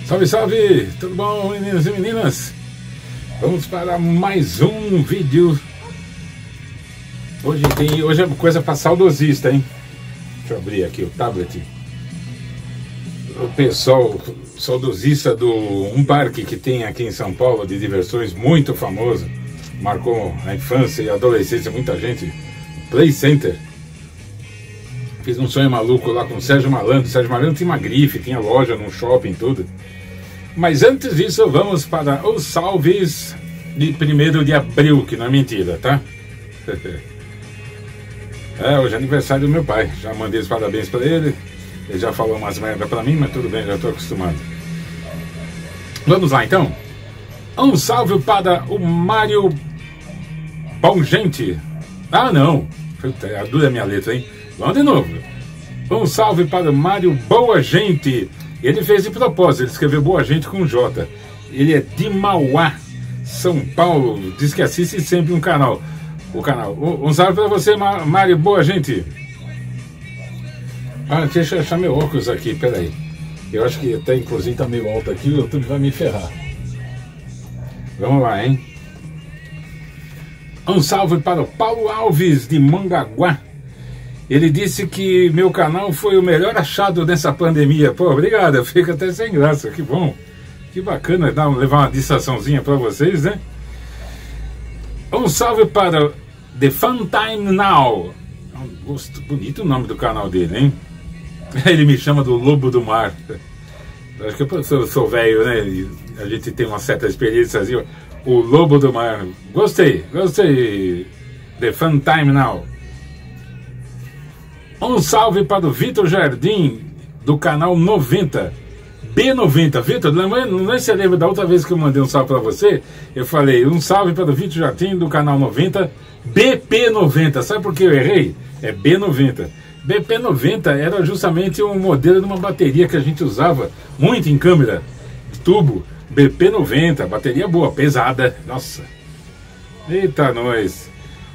Salve, salve! Tudo bom, meninos e meninas? Vamos para mais um vídeo. Hoje é coisa para saudosista, hein? Deixa eu abrir aqui o tablet. O pessoal saudosista um parque que tem aqui em São Paulo de diversões muito famoso. Marcou a infância e a adolescência muita gente. Play Center. Fiz um sonho maluco lá com o Sérgio Malandro. O Sérgio Malandro tinha uma grife, tinha loja num shopping, tudo. Mas antes disso, vamos para os salves de 1º de abril, que não é mentira, tá? Hoje é aniversário do meu pai. Já mandei os parabéns para ele. Ele já falou umas merda para mim, mas tudo bem, já estou acostumado. Vamos lá, então. Um salve para o Mário Bongente. Ah, não. É dura a minha letra, hein? Vamos de novo. Um salve para o Mário Boa Gente. Ele fez de propósito, ele escreveu Boa Gente com J. Ele é de Mauá, São Paulo. Diz que assiste sempre o canal. Um salve para você, Mário Boa Gente. Deixa eu achar meu óculos aqui, peraí. Eu acho que até inclusive tá meio alto aqui, o YouTube vai me ferrar. Vamos lá, hein? Um salve para o Paulo Alves, de Mongaguá. Ele disse que meu canal foi o melhor achado nessa pandemia. Pô, obrigado, eu fico até sem graça, que bom. Que bacana levar uma distraçãozinha para vocês, né? Um salve para The Fun Time Now. Bonito o nome do canal dele, hein? Ele me chama do Lobo do Mar. Acho que eu sou velho, né? E a gente tem uma certa experiência assim. O Lobo do Mar. Gostei. The Fun Time Now. Um salve para o Vitor Jardim, do canal 90. B90. Vitor, não sei se você lembra da outra vez que eu mandei um salve para você? Eu falei, um salve para o Vitor Jardim, do canal 90. BP90. Sabe por que eu errei? É B90. BP90 era justamente um modelo de uma bateria que a gente usava muito em câmera de tubo. BP90, bateria boa, pesada. Nossa. Eita, nós.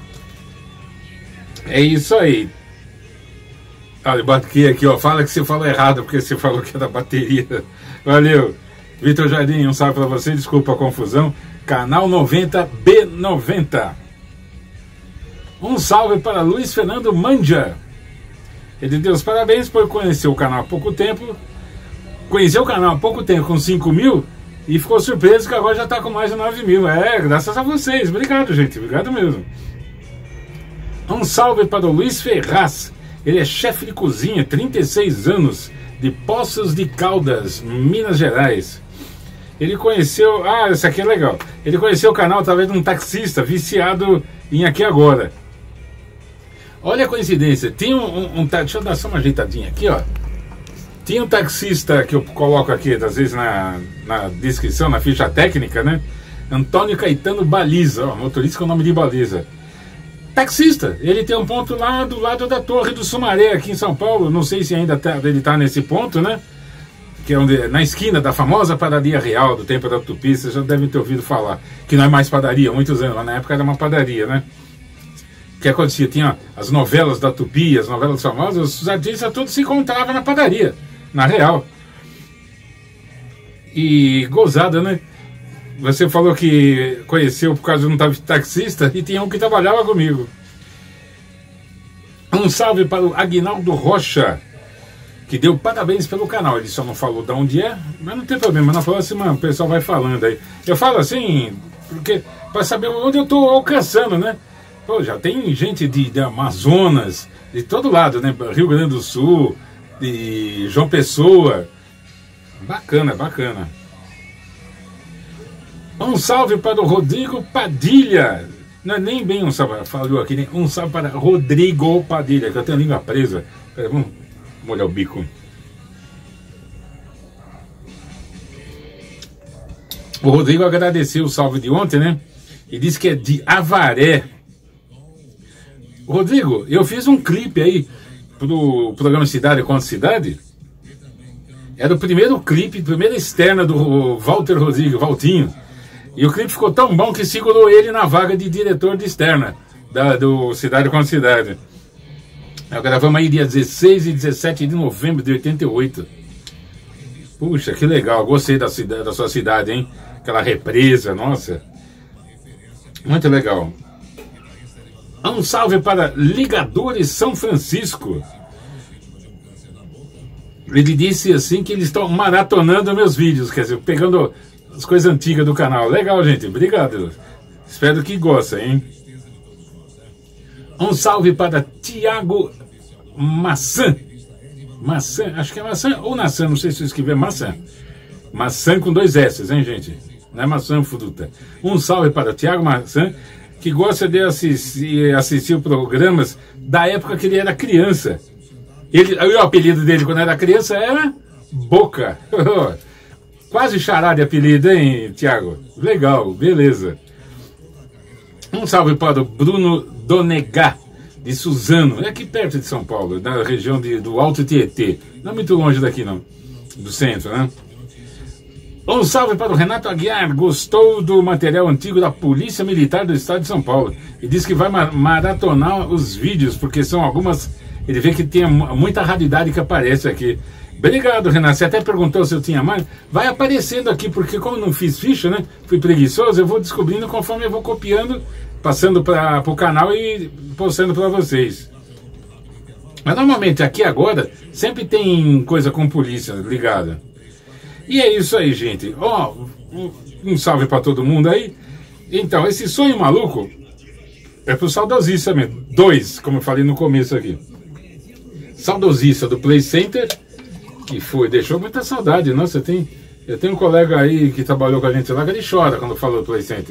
É isso aí. Olha, aqui, ó. Fala que você falou errado, porque você falou que é da bateria. Valeu. Vitor Jardim, um salve para você. Desculpa a confusão. Canal 90 B90. Um salve para Luiz Fernando Mandia. Ele deu os parabéns por conhecer o canal há pouco tempo. Conheceu o canal há pouco tempo com 5 mil e ficou surpreso que agora já está com mais de 9 mil. Graças a vocês. Obrigado, gente. Obrigado mesmo. Um salve para o Luiz Ferraz. Ele é chefe de cozinha, 36 anos, de Poços de Caldas, Minas Gerais. Ele conheceu... esse aqui é legal. Ele conheceu o canal através de um taxista viciado em Aqui Agora. Olha a coincidência. Tinha deixa eu dar só uma ajeitadinha aqui, ó. Tinha um taxista que eu coloco aqui, às vezes na descrição, na ficha técnica, né? Antônio Caetano Baliza, ó, motorista com o nome de Baliza. Taxista, ele tem um ponto lá do lado da Torre do Sumaré, aqui em São Paulo. Não sei se ainda ele está nesse ponto, né? Que é na esquina da famosa padaria Real, do tempo da Tupi. Vocês já devem ter ouvido falar. Que não é mais padaria, há muitos anos. Mas na época era uma padaria, né? O que acontecia? Tinha as novelas da Tupi, as novelas famosas. Os artistas todos se encontravam na padaria, na Real. E gozada, né? Você falou que conheceu por causa de um taxista e tinha um que trabalhava comigo. Um salve para o Aguinaldo Rocha, que deu parabéns pelo canal. Ele só não falou de onde é, mas não tem problema. Na próxima o pessoal vai falando aí. Eu falo assim, porque para saber onde eu estou alcançando, né? Pô, já tem gente de Amazonas, de todo lado, né? Rio Grande do Sul, de João Pessoa. Bacana, bacana. Um salve para o Rodrigo Padilha. Não é nem bem um salve, falou aqui, né? Um salve para Rodrigo Padilha, que eu tenho a língua presa. Vamos molhar o bico. O Rodrigo agradeceu o salve de ontem, né? E disse que é de Avaré. Rodrigo, eu fiz um clipe aí pro programa Cidade contra Cidade. Era o primeiro clipe, primeira externa do Walter Rodrigo, Valtinho. E o clipe ficou tão bom que segurou ele na vaga de diretor de externa do Cidade contra Cidade. Nós gravamos aí dia 16 e 17 de novembro de 88. Puxa, que legal, gostei da sua cidade, hein? Aquela represa, nossa. Muito legal. Um salve para Ligadores São Francisco. Ele disse assim que eles estão maratonando meus vídeos, quer dizer, pegando as coisas antigas do canal. Legal, gente, obrigado. Espero que gostem, hein? Um salve para Tiago Maçã. Maçã, acho que é maçã ou naçã, não sei se eu escrever maçã. Maçã com 2 S, hein, gente? Não é maçã fruta. Um salve para Tiago Maçã, que gosta de assistir programas da época que ele era criança. O apelido dele quando era criança era Boca. Quase xará de apelido, hein, Tiago? Legal, beleza. Um salve para o Bruno Donegá, de Suzano, é aqui perto de São Paulo, na região do Alto Tietê. Não muito longe daqui, não. Do centro, né? Um salve para o Renato Aguiar, gostou do material antigo da Polícia Militar do Estado de São Paulo. E diz que vai maratonar os vídeos, porque são algumas... Ele vê que tem muita raridade que aparece aqui. Obrigado, Renato. Você até perguntou se eu tinha mais. Vai aparecendo aqui, porque como não fiz ficha, né? Fui preguiçoso, eu vou descobrindo conforme eu vou copiando, passando para o canal e postando para vocês. Mas normalmente aqui agora sempre tem coisa com polícia ligada. E é isso aí, gente. Ó, um salve para todo mundo aí. Então, esse sonho maluco é pro saudosista mesmo. 2, como eu falei no começo aqui. Saudosista do Play Center, que deixou muita saudade. Nossa, eu tenho um colega aí que trabalhou com a gente lá, que ele chora quando falou do Play Center.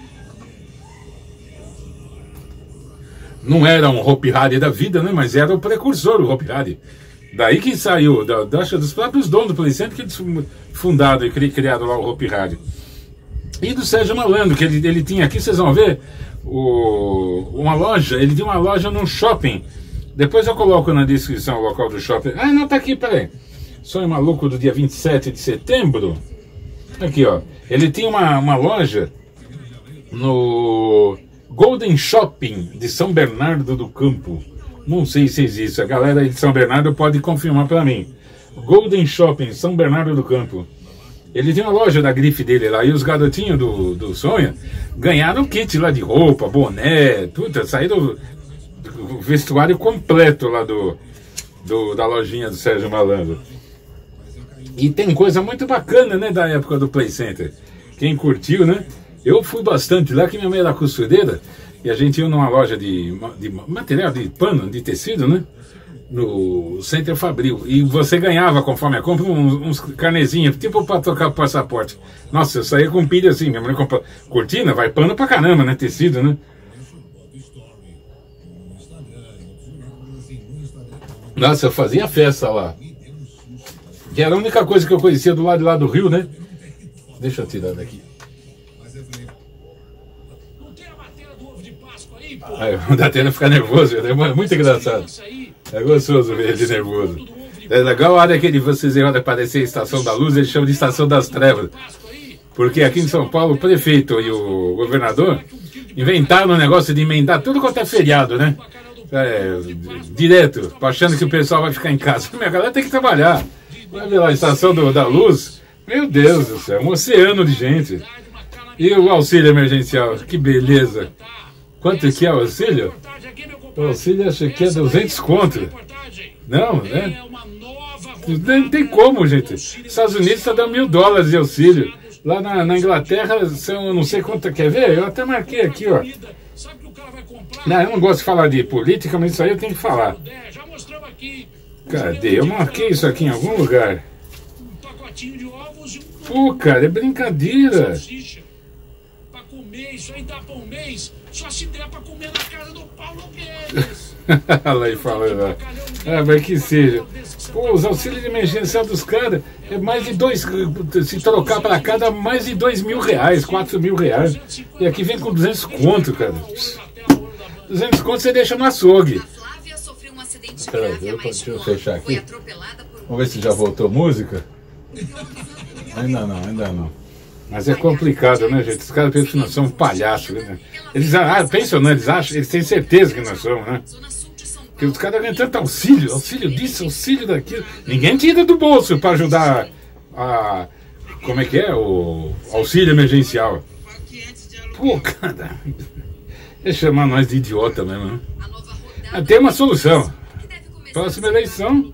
Não era um Hopi Hari da vida, né? Mas era o precursor, o Hopi Hari. Daí que saiu, dos próprios donos do Play Center, que eles fundaram e criaram lá o Hopi Hari. E do Sérgio Malandro, que ele tinha aqui, vocês vão ver, uma loja, ele tinha uma loja num shopping. Depois eu coloco na descrição o local do shopping. Ah, não, tá aqui, peraí. Sonho maluco do dia 27 de setembro. Aqui, ó. Ele tinha uma loja no Golden Shopping de São Bernardo do Campo. Não sei se existe. A galera aí de São Bernardo pode confirmar para mim. Golden Shopping, São Bernardo do Campo. Ele tinha uma loja da grife dele lá. E os garotinhos do Sonho ganharam kit lá de roupa, boné, tudo. Saíram o vestuário completo lá da lojinha do Sérgio Malandro. E tem coisa muito bacana, né, da época do Play Center. Quem curtiu, né? Eu fui bastante lá, que minha mãe era costureira. E a gente ia numa loja de material, de pano, de tecido, né? No Center Fabril. E você ganhava, conforme a compra, uns carnezinhos, tipo para trocar o passaporte. Nossa, eu saía com pilha assim. Minha mãe comprou cortina, vai pano pra caramba, né? Tecido, né? Nossa, eu fazia festa lá. Que era a única coisa que eu conhecia do lado de lá do Rio, né? Deixa eu tirar daqui. Aí, o Datena fica nervoso, é muito engraçado. É gostoso ver ele nervoso. É legal a hora que vocês olham aparecer a Estação da Luz, eles chamam de Estação das Trevas. Porque aqui em São Paulo, o prefeito e o governador inventaram um negócio de emendar tudo quanto é feriado, né? Direto, achando que o pessoal vai ficar em casa. Minha galera tem que trabalhar. Vai ver lá a Estação da Luz. Meu Deus do céu, um oceano de gente. E o auxílio emergencial, que beleza. Quanto que é o auxílio? O auxílio acho que é 200 conto. Não, né? Não tem como, gente. Os Estados Unidos está dando $1.000 de auxílio. Lá na Inglaterra, são não sei quanto, quer ver? Eu até marquei aqui, ó. Não, eu não gosto de falar de política, mas isso aí eu tenho que falar. Cadê? Eu marquei isso aqui em algum lugar. Pô, cara, é brincadeira. Pra comer, isso aí dá pra um mês. Só se der pra comer na casa do Paulo Guedes. Olha aí falando lá. Mas que seja. Pô, os auxílios de emergência dos caras é mais de se trocar pra cá dá mais de R$2.000, R$4.000. E aqui vem com 200 conto, cara. 200 conto você deixa no açougue. Peraí, deixa eu fechar aqui. Vamos ver se já voltou música. Ainda não. Mas é complicado, né, gente? Os caras pensam que nós somos palhaços, né? Eles pensam, né? Eles têm certeza que nós somos, né? Porque os caras ganham tanto auxílio disso, auxílio daquilo. Ninguém tira do bolso para ajudar como é que é? O auxílio emergencial. Pô, cara, é chamar nós de idiota mesmo, né? Tem uma solução. Próxima eleição.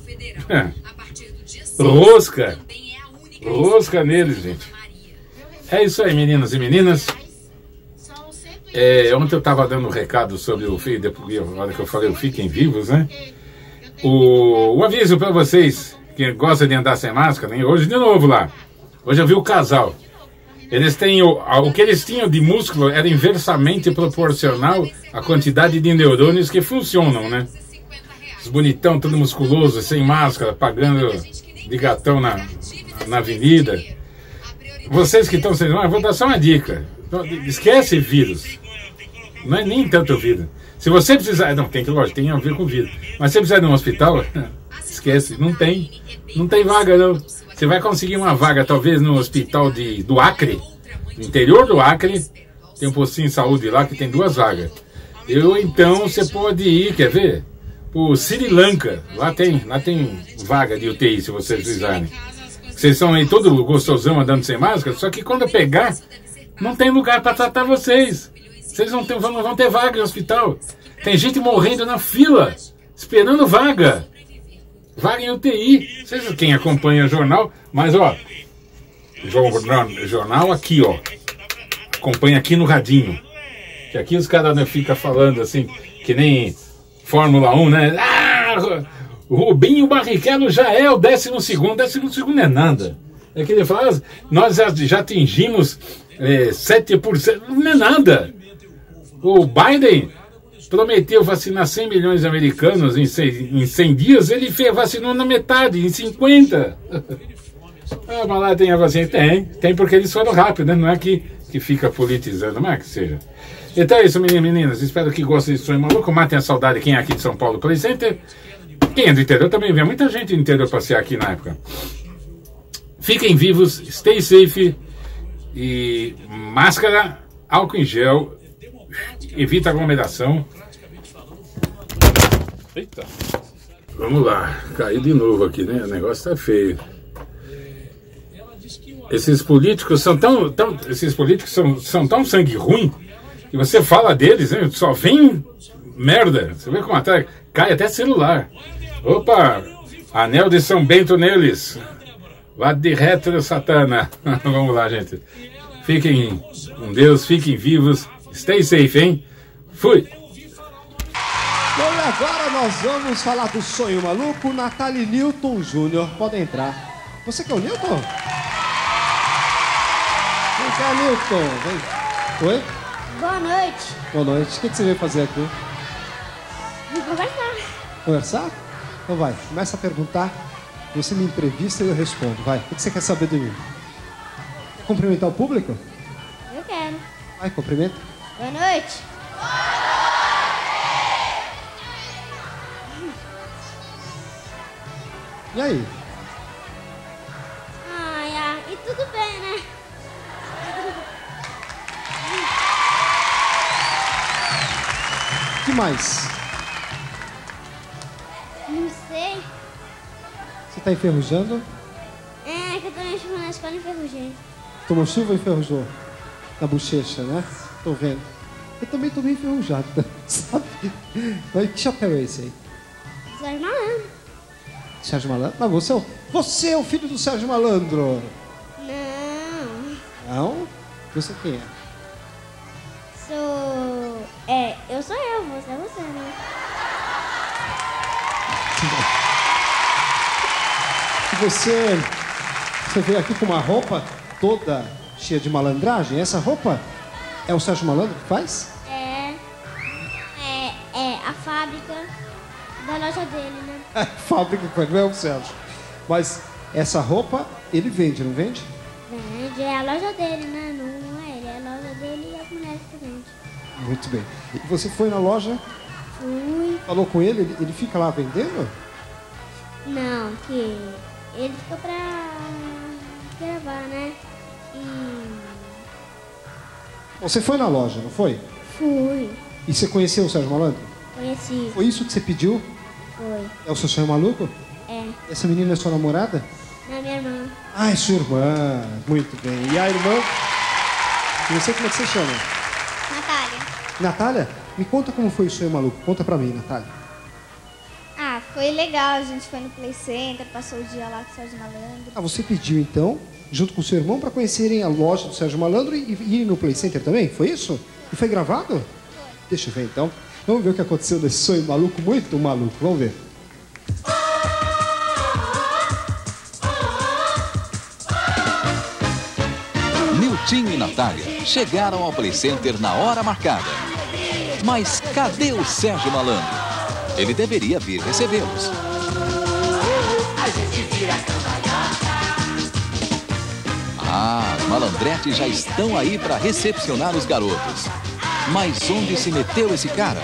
Rosca. Rosca neles, gente. É isso aí, meninos e meninas. Ontem eu estava dando um recado sobre o na hora que eu falei o Fiquem Vivos, né? O aviso para vocês que gostam de andar sem máscara, né? Hoje de novo lá. Hoje eu vi o casal. Eles têm o que eles tinham de músculo era inversamente proporcional à quantidade de neurônios que funcionam, né? Os bonitão, tudo musculoso, sem máscara, pagando de gatão na avenida. Vocês que estão sem máscara, vou dar só uma dica. Esquece vírus. Não é nem tanto vírus. Se você precisar... Não, tem a ver com vírus. Mas se você precisar de um hospital, esquece. Não tem vaga, não. Você vai conseguir uma vaga, talvez, no hospital do Acre. No interior do Acre. Tem um postinho de saúde lá que tem 2 vagas. Então, você pode ir, quer ver? Pro Sri Lanka. Lá tem vaga de UTI, se vocês precisarem. Vocês são aí todo gostosão andando sem máscara, só que quando pegar, não tem lugar para tratar vocês. Vocês não vão ter vaga no hospital. Tem gente morrendo na fila, esperando vaga. Vaga em UTI. Vocês quem acompanha o jornal, mas ó, jornal aqui, ó. Acompanha aqui no radinho. Que aqui os caras ficam falando assim, que nem Fórmula 1, né? Rubinho Barrichello já é o 12º. 12º não é nada. É que ele fala, nós já atingimos 7%. Não é nada. O Biden prometeu vacinar 100 milhões de americanos em 100 dias. Ele vacinou na metade, em 50. Mas lá tem a vacina? Tem porque eles foram rápidos, né? Não é que fica politizando, mas é que seja. Então é isso, meninas e meninas. Espero que gostem de Sonho Maluco. Matem a saudade quem é aqui de São Paulo Play Center. Quem é do interior também vê muita gente do interior passear aqui na época. Fiquem vivos, stay safe e máscara, álcool em gel, evita aglomeração. Eita. Vamos lá, caiu de novo aqui, né? O negócio tá feio. Esses políticos são tão sangue ruim que você fala deles, né? Só vem merda. Você vê como até cai até celular. Opa, anel de São Bento neles. Vá de retro, Satana. Vamos lá, gente. Fiquem com Deus, fiquem vivos. Stay safe, hein? Fui. Bom, e agora nós vamos falar do Sonho Maluco. Natália e Newton Júnior, podem entrar. Você que é o Newton? Vem cá, Newton. Vem. Oi? Boa noite. Boa noite. O que você veio fazer aqui? Vim conversar. Conversar? Então vai, começa a perguntar. Você me entrevista e eu respondo. Vai, o que você quer saber de mim? Quer cumprimentar o público? Eu quero. Vai, cumprimenta. Boa noite. E aí? E tudo bem, né? O que mais? Não sei. Você tá enferrujando? É que eu tomei chuva na escola e enferrujei. Tomou chuva e enferrujou? Na bochecha, né? Tô vendo. Eu também tô meio enferrujado, sabe? Mas que chapéu é esse aí? Sérgio Malandro. Sérgio Malandro? Mas você é o filho do Sérgio Malandro. Não. Não? Você quem é? Eu sou eu, você é você, né? Você veio aqui com uma roupa toda cheia de malandragem? Essa roupa é o Sérgio Malandro que faz? É a fábrica da loja dele, né? É a fábrica que faz, não é o Sérgio. Mas essa roupa ele vende, não vende? Vende, é a loja dele, né? Não é ele, é a loja dele e as mulheres que vende. Muito bem. E você foi na loja? Fui. Falou com ele? Ele fica lá vendendo? Não, que ele ficou pra gravar, né? Você foi na loja, não foi? Fui. E você conheceu o Sérgio Malandro? Conheci. Foi isso que você pediu? Foi. É o seu sonho maluco? É. Essa menina é sua namorada? É minha irmã. Ah, é sua irmã. Muito bem. E a irmã? Eu não sei como é que você chama. Natália. Natália? Me conta como foi o sonho maluco. Conta pra mim, Natália. Ah, foi legal. A gente foi no Play Center, passou o dia lá com o Sérgio Malandro. Ah, você pediu então, junto com o seu irmão, para conhecerem a loja do Sérgio Malandro e irem no Play Center também? Foi isso? E foi gravado? Foi. Deixa eu ver então. Vamos ver o que aconteceu nesse sonho maluco, muito maluco. Vamos ver. Niltinho e Natália chegaram ao Play Center na hora marcada. Mas cadê o Sérgio Malandro? Ele deveria vir recebê-los. Ah, os malandretes já estão aí para recepcionar os garotos. Mas onde se meteu esse cara?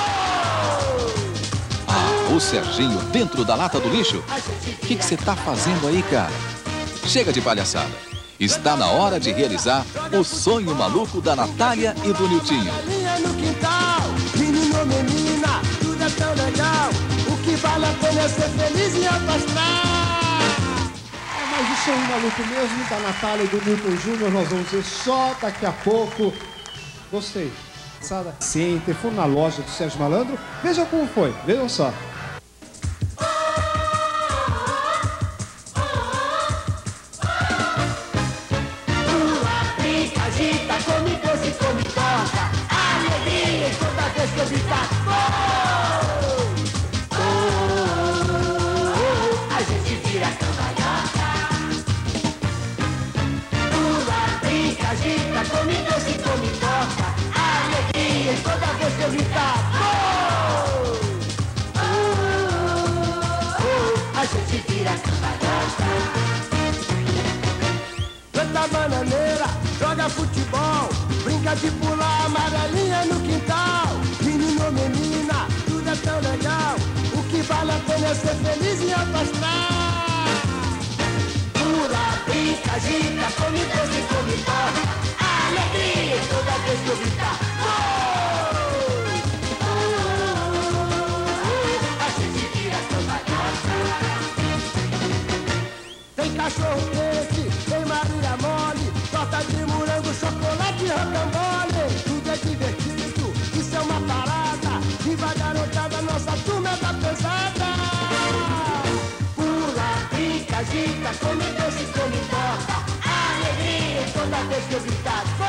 Ah, o Serginho dentro da lata do lixo? O que você tá fazendo aí, cara? Chega de palhaçada. Está na hora de realizar o sonho maluco da Natália e do Niltinho. No quintal, menino ou menina, tudo é tão legal. O que vale a pena é ser feliz e afastar. Mas o sonho maluco mesmo da Natália e do Milton Júnior nós vamos ver só daqui a pouco. Gostei. Sada Center, foram na loja do Sérgio Malandro. Veja como foi, vejam só. Agita, come doce, come torta. Alegria toda vez que eu gritar. A gente vira cambalhota. Pula, brinca, agita, come doce, come torta. Alegria toda vez que eu gritar. A gente vira cambalhota. Canta bananeira, joga futebol, brinca de pular amarelinha no quintal. Menino ou menina, tudo é tão legal. O que vale a pena é ser feliz e afastar. Pula, brinca, agita, come doce, come torta. Alegria toda vez que eu gritar. A gente vira cambalhota. Tem cachorro quente, tem maria mole, torta de morango, chocolate e rocambole. Tudo é divertido, isso é uma parada. Viva a garotada, nossa turma é da pesada. Pula, brinca, agita, come doce, come torta. Alegria toda vez que eu gritar.